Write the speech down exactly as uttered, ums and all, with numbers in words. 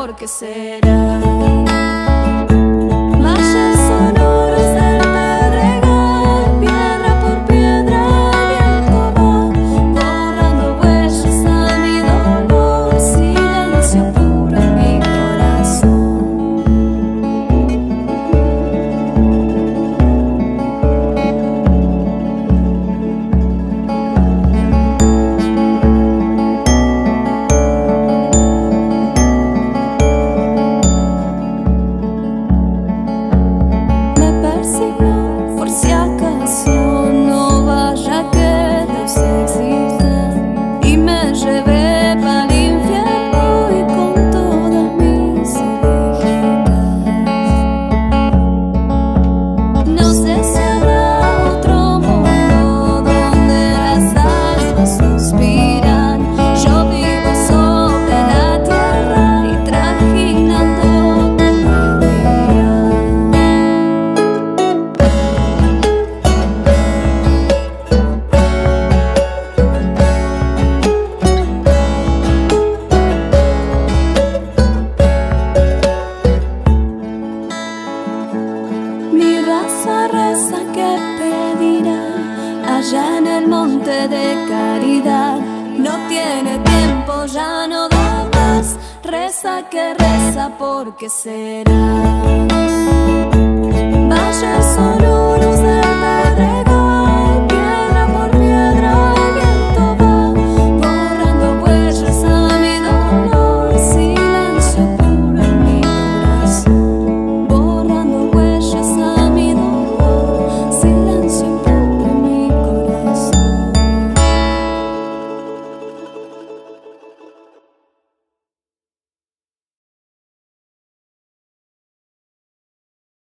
por qué será. Valles sonoros del pedregal, piedra por piedra el viento va, borrando huellas a mi dolor, silencio puro en mi corazón. Por si acaso no vaya que Dios exista y me lleve pa'l infierno y con todas mis ovejitas. No sé si habrá otro mundo donde las almas suspiran. Yo vivo sobre la tierra y trajinando todo el día. Mi raza reza que pedirá allá en el monte de caridad. No tiene tiempo, ya no da más. Reza que reza porque será. Valles sonoros del pedregal.